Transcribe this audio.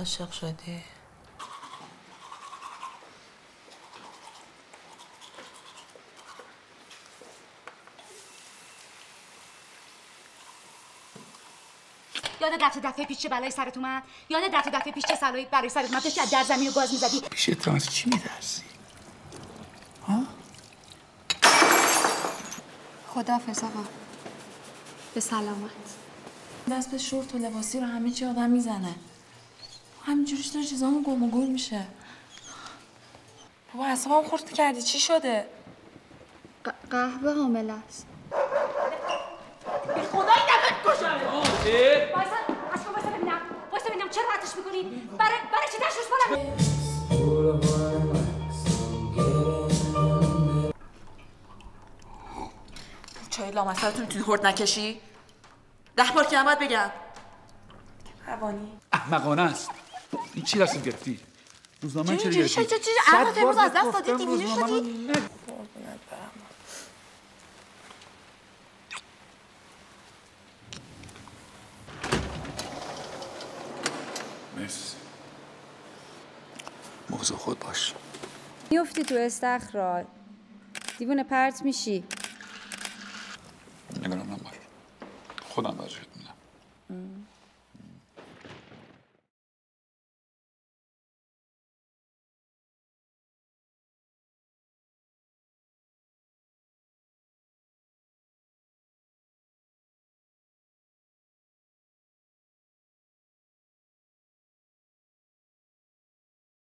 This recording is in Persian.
عاشق شدی؟ یادت رفته دفعه پیش چه بلایی سرت اومد؟ یادت رفته دفعه پیش چه بلایی برای سرت اومد؟ داشتی از در زمین و گاز می‌زدی. پیش تو از چی می‌ترسی؟ ها؟ خداحافظ آقا. به سلامت. دست به شورت و لباسی رو همه چی آدم میزنه. همینجوریش داره چیزامون گم و گور میشه. بابا اعصابم خورد کردی، چی شده؟ قهوه حامل است. به خدا این دفعه کشم. وایسا ببینم چرا راتش می‌کنی؟ برای چی تشویش کنم؟ چای لامصبتون توی هرد نکشی؟ 10 بار که نباید بگم. روانی احمقانه است. این چی دستت گرفتی؟ روزنامه چرا گرفتی؟ چه عقلت امروز از دست دادی؟ دیوونه شدی؟ مرسی. موضوع خود باش. میفتی تو استخراج دیوونه پرت میشی. نگران نباش. خودم برشت